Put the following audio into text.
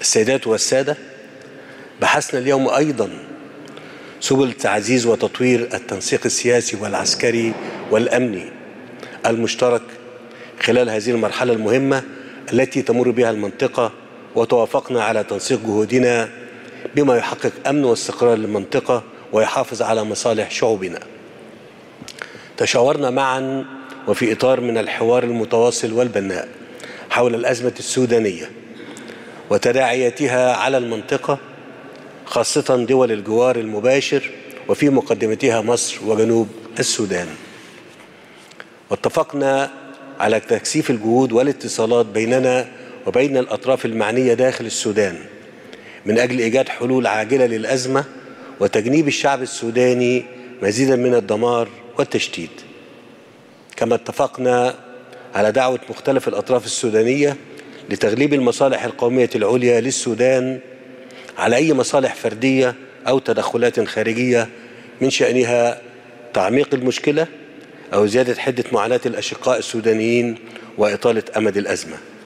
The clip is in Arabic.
السيدات والسادة، بحثنا اليوم أيضا سبل تعزيز وتطوير التنسيق السياسي والعسكري والأمني المشترك خلال هذه المرحلة المهمة التي تمر بها المنطقة، وتوافقنا على تنسيق جهودنا بما يحقق أمن واستقرار للمنطقة ويحافظ على مصالح شعوبنا. تشاورنا معا وفي إطار من الحوار المتواصل والبناء حول الأزمة السودانية وتداعياتها على المنطقة، خاصة دول الجوار المباشر وفي مقدمتها مصر وجنوب السودان. واتفقنا على تكثيف الجهود والاتصالات بيننا وبين الأطراف المعنية داخل السودان من أجل إيجاد حلول عاجلة للأزمة وتجنيب الشعب السوداني مزيدا من الدمار والتشتيت. كما اتفقنا على دعوة مختلف الأطراف السودانية لتغليب المصالح القومية العليا للسودان على أي مصالح فردية أو تدخلات خارجية من شأنها تعميق المشكلة أو زيادة حدة معاناة الأشقاء السودانيين وإطالة أمد الأزمة.